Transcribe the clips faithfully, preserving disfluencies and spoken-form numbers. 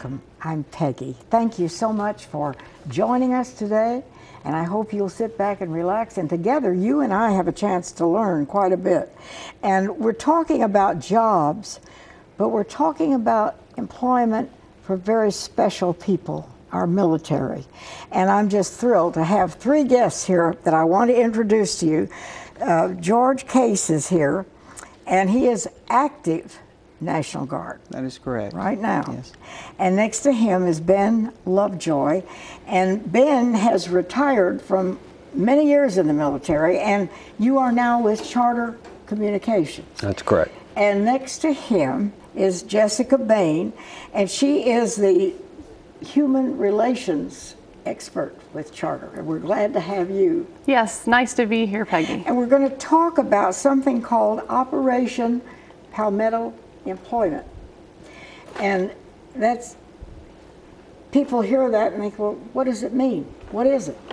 welcome. I'm Peggy. Thank you so much for joining us today, and I hope you'll sit back and relax, and together you and I have a chance to learn quite a bit. And we're talking about jobs, but we're talking about employment for very special people, our military. And I'm just thrilled to have three guests here that I want to introduce to you. Uh, George Case is here, and he is active National Guard. That is correct. Right now. Yes. And next to him is Ben Lovejoy. And Ben has retired from many years in the military, and you are now with Charter Communications. That's correct. And next to him is Jessica Bain, and she is the human relations expert with Charter. And we're glad to have you. Yes, nice to be here, Peggy. And we're going to talk about something called Operation Palmetto Employment. And that's, people hear that and think, well, what does it mean? What is it?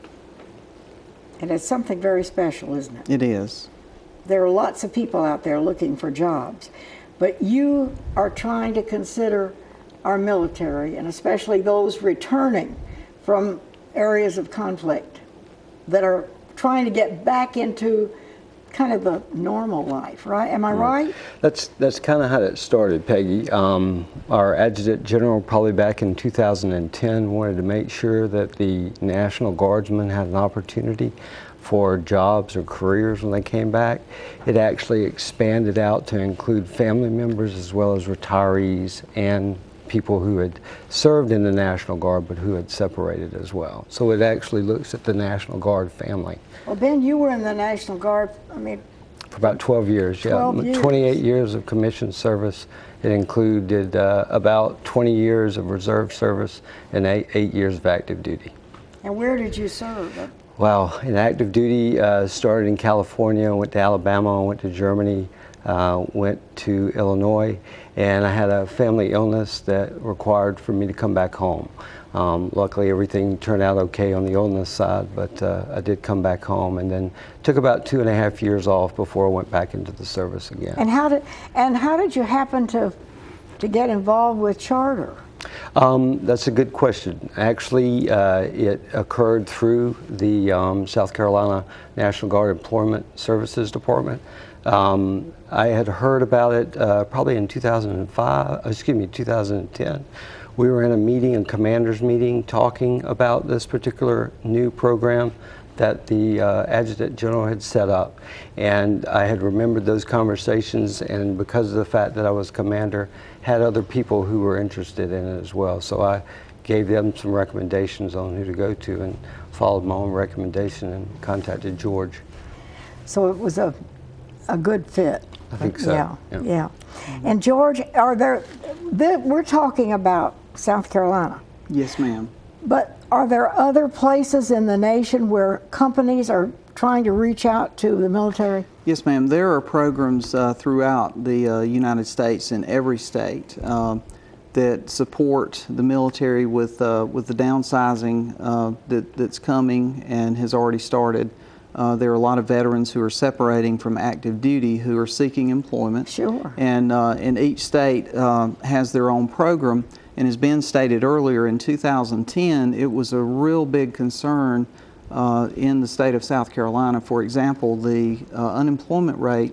And it's something very special, isn't it? It is. There are lots of people out there looking for jobs, but you are trying to consider our military, and especially those returning from areas of conflict that are trying to get back into kind of the normal life, right? Am I right? That's that's kind of how it started, Peggy. Um, our Adjutant General, probably back in two thousand ten, wanted to make sure that the National Guardsmen had an opportunity for jobs or careers when they came back. It actually expanded out to include family members as well as retirees and people who had served in the National Guard but who had separated as well. So it actually looks at the National Guard family. Well, Ben, you were in the National Guard, I mean, for about twelve years, twelve yeah. years. twenty-eight years of commissioned service. It included uh, about twenty years of reserve service and eight, eight years of active duty. And where did you serve? Well, in active duty, uh, started in California, went to Alabama, went to Germany, uh, went to Illinois, and I had a family illness that required for me to come back home. Um, luckily, everything turned out okay on the illness side, but uh, I did come back home, and then took about two and a half years off before I went back into the service again. And how did and how did you happen to to get involved with Charter? Um, that's a good question. Actually, uh, it occurred through the um, South Carolina National Guard Employment Services Department. Um, I had heard about it uh, probably in two thousand five, excuse me, two thousand ten. We were in a meeting, a commander's meeting, talking about this particular new program that the uh, Adjutant General had set up. And I had remembered those conversations, and because of the fact that I was commander, had other people who were interested in it as well. So I gave them some recommendations on who to go to and followed my own recommendation and contacted George. So it was a a good fit. I think so. Yeah, yeah. yeah. And George, are there, th we're talking about South Carolina. Yes, ma'am. But are there other places in the nation where companies are trying to reach out to the military? Yes, ma'am. There are programs uh, throughout the uh, United States, in every state, um, that support the military with uh, with the downsizing uh, that, that's coming and has already started. Uh, there are a lot of veterans who are separating from active duty who are seeking employment. Sure. And, uh, and each state uh, has their own program. And as Ben stated earlier, in two thousand ten, it was a real big concern uh, in the state of South Carolina. For example, the uh, unemployment rate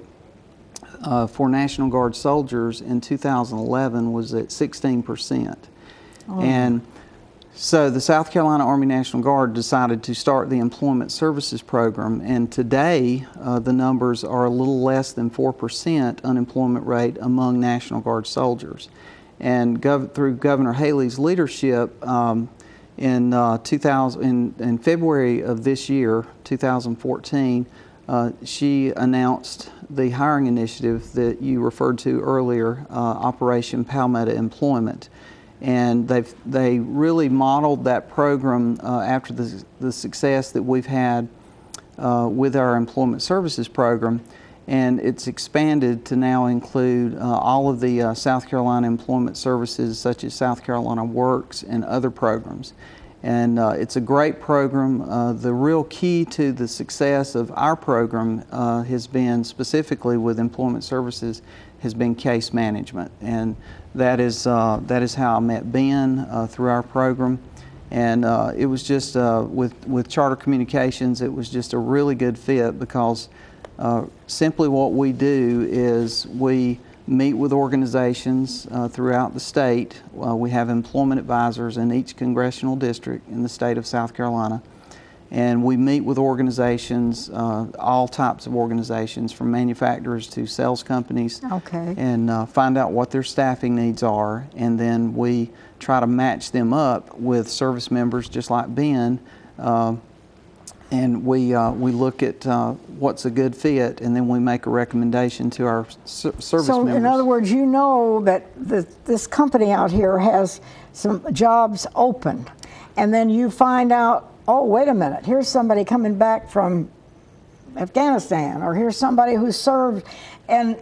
uh, for National Guard soldiers in two thousand eleven was at sixteen percent. Oh. And so the South Carolina Army National Guard decided to start the Employment Services Program, and today uh, the numbers are a little less than four percent unemployment rate among National Guard soldiers. And gov through Governor Haley's leadership, um, in, uh, two thousand, in, in February of this year, two thousand fourteen, uh, she announced the hiring initiative that you referred to earlier, uh, Operation Palmetto Employment. And they've, they really modeled that program uh, after the, the success that we've had uh, with our Employment Services Program. And it's expanded to now include uh, all of the uh, South Carolina employment services, such as South Carolina Works and other programs. And uh, it's a great program. Uh, the real key to the success of our program uh, has been, specifically with employment services, has been case management. And that is, uh, that is how I met Ben uh, through our program. And uh, it was just, uh, with, with Charter Communications, it was just a really good fit, because uh, simply what we do is we meet with organizations uh, throughout the state. Uh, we have employment advisors in each congressional district in the state of South Carolina. And we meet with organizations, uh, all types of organizations, from manufacturers to sales companies, Okay. and uh, find out what their staffing needs are. And then we try to match them up with service members just like Ben. Uh, and we, uh, we look at uh, what's a good fit, and then we make a recommendation to our ser service So, members. in other words, you know that the, this company out here has some jobs open, and then you find out, oh, wait a minute, here's somebody coming back from Afghanistan, or here's somebody who served, and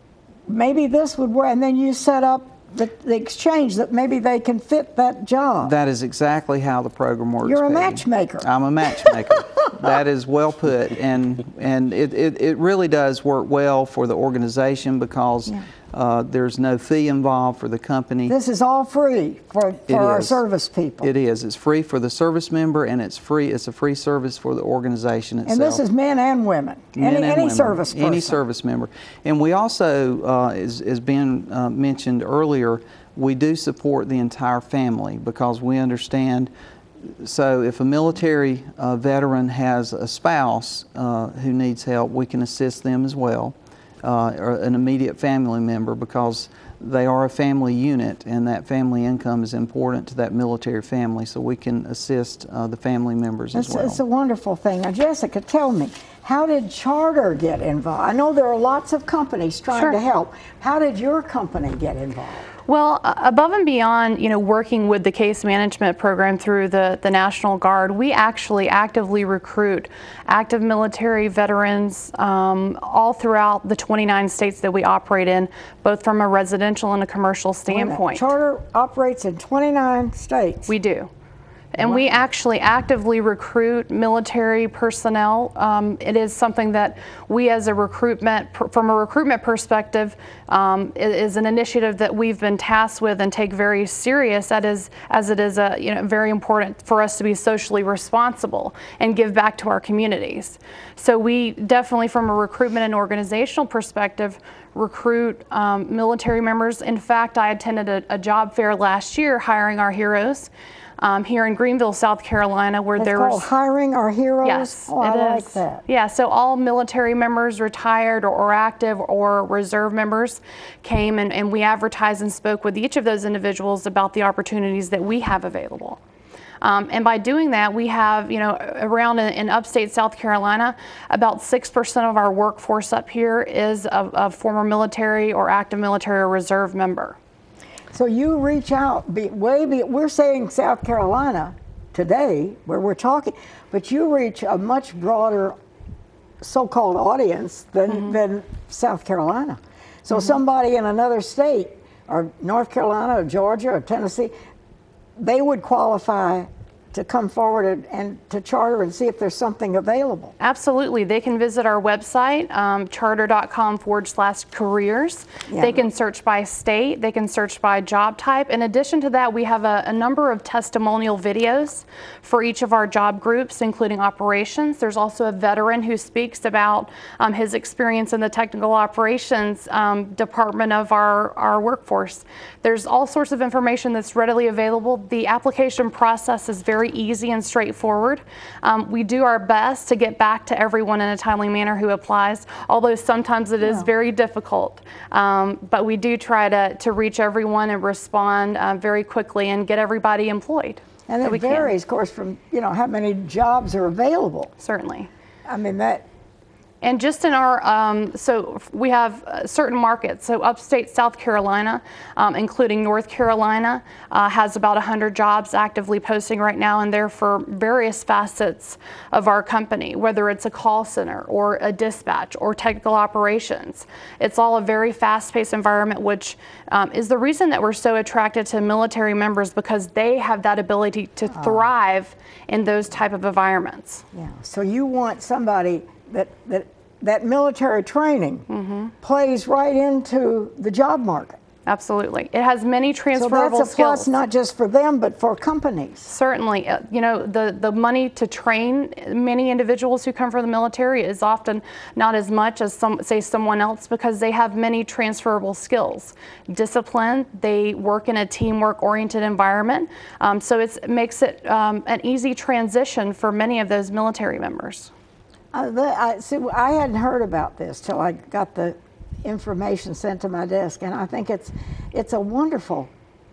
maybe this would work, and then you set up the, the exchange that maybe they can fit that job. That is exactly how the program works. You're a Peggy. matchmaker. I'm a matchmaker. That is well put, and and it, it, it really does work well for the organization, because Yeah. uh, there's no fee involved for the company. This is all free for, It for our is. service people. It is. It's free for the service member, and it's free. It's a free service for the organization itself. And this is men and women. Men any and any women. service person. Any service member. And we also, uh, as, as Ben uh, mentioned earlier, we do support the entire family, because we understand. So if a military uh, veteran has a spouse uh, who needs help, we can assist them as well, uh, or an immediate family member, because they are a family unit, and that family income is important to that military family, so we can assist uh, the family members It's, as well. it's a wonderful thing. Now, Jessica, tell me, how did Charter get involved? I know there are lots of companies trying Sure. to help. How did your company get involved? Well, uh, above and beyond, you know, working with the case management program through the, the National Guard, we actually actively recruit active military veterans um, all throughout the twenty-nine states that we operate in, both from a residential and a commercial Wait a minute. standpoint. Charter operates in twenty-nine states. We do. And we actually actively recruit military personnel. Um, it is something that we, as a recruitment, from a recruitment perspective, um, is an initiative that we've been tasked with and take very serious. That is, as it is, a, you know, very important for us to be socially responsible and give back to our communities. So we definitely, from a recruitment and organizational perspective, recruit um, military members. In fact, I attended a, a job fair last year hiring our heroes. Um, here in Greenville, South Carolina, where It's there called was Hiring Our Heroes? yes, Oh, I it like is. that. Yeah, so all military members, retired or, or active or reserve members, came and, and we advertised and spoke with each of those individuals about the opportunities that we have available. Um, and by doing that, we have, you know, around in, in upstate South Carolina, about six percent of our workforce up here is a, a former military or active military or reserve member. So you reach out, be, way be, we're saying South Carolina today, where we're talking, but you reach a much broader so-called audience than, mm-hmm. than South Carolina. So mm-hmm. somebody in another state, or North Carolina, or Georgia, or Tennessee, they would qualify to come forward and, and to Charter and see if there's something available. Absolutely. They can visit our website, um, charter.com forward slash careers. Yeah. They can search by state. They can search by job type. In addition to that, we have a, a number of testimonial videos for each of our job groups, including operations. There's also a veteran who speaks about um, his experience in the technical operations um, department of our, our workforce. There's all sorts of information that's readily available. The application process is very easy and straightforward. Um, we do our best to get back to everyone in a timely manner who applies, although sometimes it is Yeah. very difficult. Um, but we do try to, to reach everyone and respond uh, very quickly and get everybody employed. And that it we can. varies, of course, from, you know, how many jobs are available. Certainly. I mean, that, And just in our, um, so we have uh, certain markets. So upstate South Carolina, um, including North Carolina, uh, has about one hundred jobs actively posting right now, and they're for various facets of our company, whether it's a call center or a dispatch or technical operations. It's all a very fast-paced environment, which um, is the reason that we're so attracted to military members, because they have that ability to thrive in those type of environments. Yeah. So you want somebody that that that military training Mm-hmm. plays right into the job market. Absolutely. It has many So transferable that's a skills. plus not just for them, but for companies. Certainly, uh, you know, the, the money to train many individuals who come from the military is often not as much as some, say, someone else, because they have many transferable skills. Discipline, they work in a teamwork-oriented environment, um, so it's, it makes it um, an easy transition for many of those military members. Uh, the, I, see, I hadn't heard about this till I got the information sent to my desk, and I think it's it's a wonderful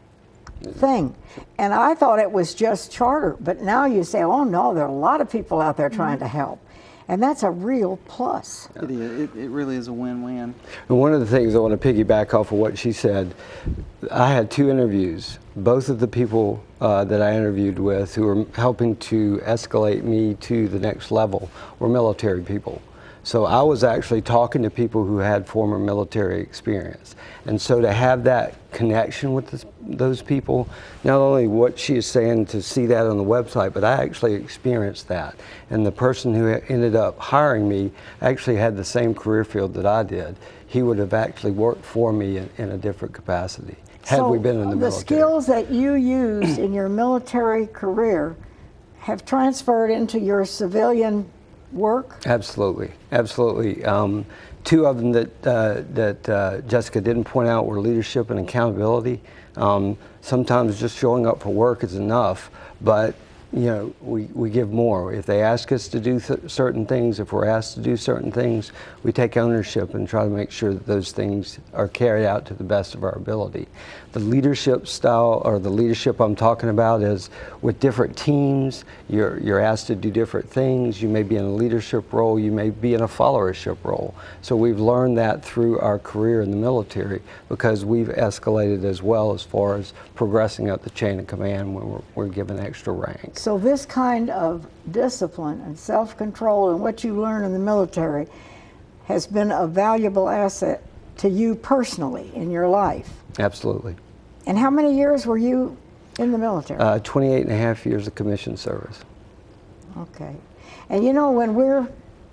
thing. And I thought it was just charter, but now you say, oh no, there are a lot of people out there trying to help, and that's a real plus. It is. It, it really is a win-win. And one of the things I want to piggyback off of what she said, I had two interviews. Both of the people uh, that I interviewed with who were helping to escalate me to the next level were military people. So I was actually talking to people who had former military experience. And so to have that connection with this, those people, not only what she is saying to see that on the website, but I actually experienced that. And the person who ended up hiring me actually had the same career field that I did. He would have actually worked for me in, in a different capacity had so we been in the, the military. skills that you used in your military career have transferred into your civilian work? Absolutely, absolutely. Um, two of them that uh, that uh, Jessica didn't point out were leadership and accountability. Um, sometimes just showing up for work is enough, but you know, we, we give more. If they ask us to do th certain things, if we're asked to do certain things, we take ownership and try to make sure that those things are carried out to the best of our ability. The leadership style, or the leadership I'm talking about, is with different teams, you're, you're asked to do different things. You may be in a leadership role, you may be in a followership role. So we've learned that through our career in the military, because we've escalated as well as far as progressing up the chain of command when we're, we're given extra ranks. So this kind of discipline and self-control and what you learn in the military has been a valuable asset to you personally in your life. Absolutely. And how many years were you in the military? Uh, twenty-eight and a half years of commissioned service. Okay. And you know, when we're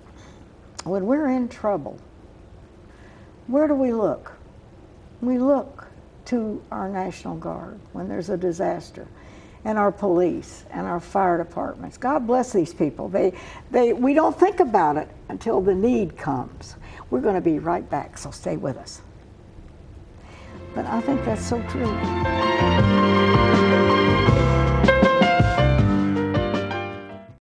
when we're in trouble, where do we look? We look to our National Guard when there's a disaster, and our police and our fire departments. God bless these people. They, they, we don't think about it until the need comes. We're going to be right back, so stay with us. But I think that's so true.